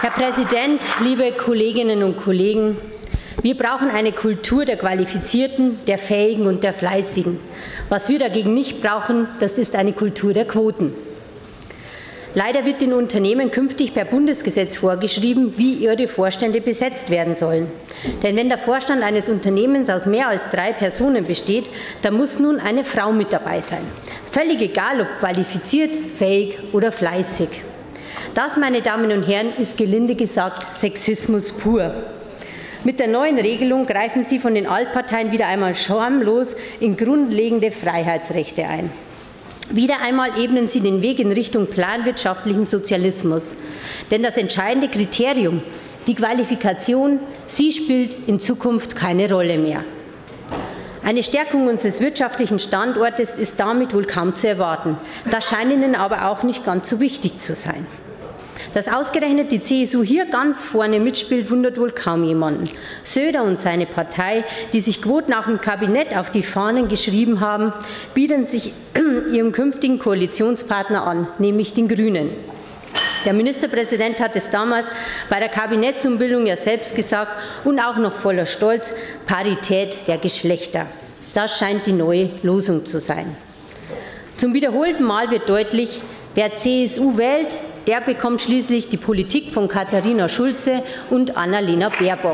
Herr Präsident, liebe Kolleginnen und Kollegen! Wir brauchen eine Kultur der Qualifizierten, der Fähigen und der Fleißigen. Was wir dagegen nicht brauchen, das ist eine Kultur der Quoten. Leider wird den Unternehmen künftig per Bundesgesetz vorgeschrieben, wie ihre Vorstände besetzt werden sollen. Denn wenn der Vorstand eines Unternehmens aus mehr als 3 Personen besteht, dann muss nun eine Frau mit dabei sein. Völlig egal, ob qualifiziert, fähig oder fleißig. Das, meine Damen und Herren, ist gelinde gesagt Sexismus pur. Mit der neuen Regelung greifen Sie von den Altparteien wieder einmal schamlos in grundlegende Freiheitsrechte ein. Wieder einmal ebnen Sie den Weg in Richtung planwirtschaftlichem Sozialismus. Denn das entscheidende Kriterium, die Qualifikation, sie spielt in Zukunft keine Rolle mehr. Eine Stärkung unseres wirtschaftlichen Standortes ist damit wohl kaum zu erwarten. Das scheint Ihnen aber auch nicht ganz so wichtig zu sein. Dass ausgerechnet die CSU hier ganz vorne mitspielt, wundert wohl kaum jemanden. Söder und seine Partei, die sich Quoten auch im Kabinett auf die Fahnen geschrieben haben, bieten sich ihrem künftigen Koalitionspartner an, nämlich den Grünen. Der Ministerpräsident hat es damals bei der Kabinettsumbildung ja selbst gesagt und auch noch voller Stolz: Parität der Geschlechter. Das scheint die neue Losung zu sein. Zum wiederholten Mal wird deutlich, wer CSU wählt, der bekommt schließlich die Politik von Katharina Schulze und Annalena Baerbock.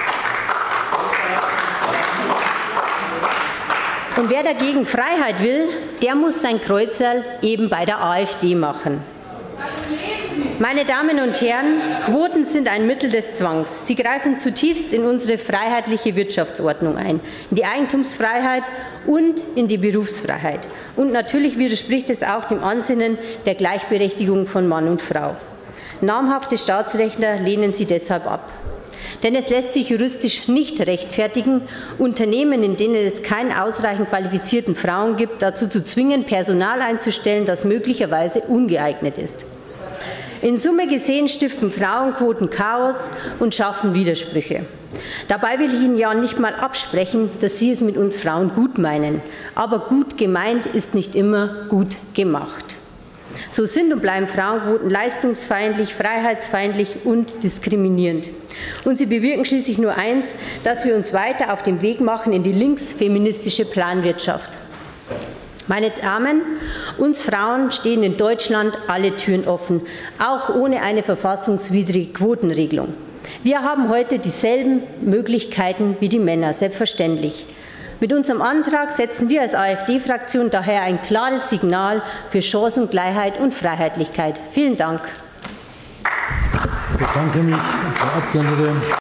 Und wer dagegen Freiheit will, der muss sein Kreuzerl eben bei der AfD machen. Meine Damen und Herren, Quoten sind ein Mittel des Zwangs. Sie greifen zutiefst in unsere freiheitliche Wirtschaftsordnung ein, in die Eigentumsfreiheit und in die Berufsfreiheit. Und natürlich widerspricht es auch dem Ansinnen der Gleichberechtigung von Mann und Frau. Namhafte Staatsrechtler lehnen sie deshalb ab. Denn es lässt sich juristisch nicht rechtfertigen, Unternehmen, in denen es keinen ausreichend qualifizierten Frauen gibt, dazu zu zwingen, Personal einzustellen, das möglicherweise ungeeignet ist. In Summe gesehen stiften Frauenquoten Chaos und schaffen Widersprüche. Dabei will ich Ihnen ja nicht mal absprechen, dass Sie es mit uns Frauen gut meinen. Aber gut gemeint ist nicht immer gut gemacht. So sind und bleiben Frauenquoten leistungsfeindlich, freiheitsfeindlich und diskriminierend. Und sie bewirken schließlich nur eins, dass wir uns weiter auf den Weg machen in die linksfeministische Planwirtschaft. Meine Damen, uns Frauen stehen in Deutschland alle Türen offen, auch ohne eine verfassungswidrige Quotenregelung. Wir haben heute dieselben Möglichkeiten wie die Männer, selbstverständlich. Mit unserem Antrag setzen wir als AfD-Fraktion daher ein klares Signal für Chancengleichheit und Freiheitlichkeit. Vielen Dank. Ich bedanke mich, Frau Abgeordnete.